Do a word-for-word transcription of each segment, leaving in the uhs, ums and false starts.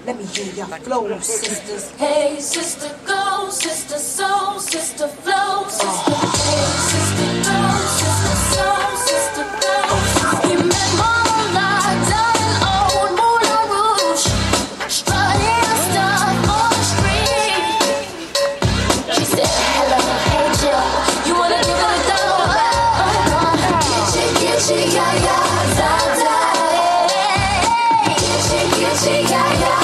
Let me hear your flow, sisters. Hey, sister, go, sister, soul, sister, flow, sister. Hey, sister, go, sister, soul, sister, flow. You met Mona, darling, old Moulin Rouge, strutting stuff on the street. She said, hello, hey, Jill, you wanna give it a go? Uh-huh. Get you, get you, yeah, yeah, da, da, hey. Get you, get you, yeah, yeah.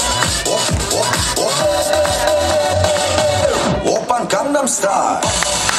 Gangnam Style.